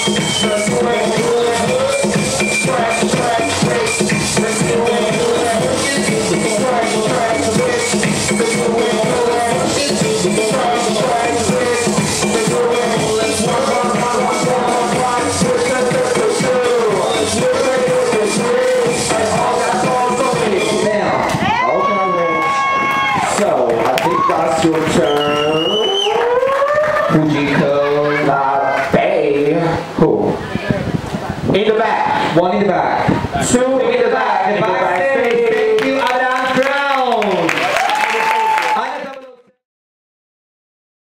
That's your turn. Fujiko Nabe. Who? In the back. One in the back. Two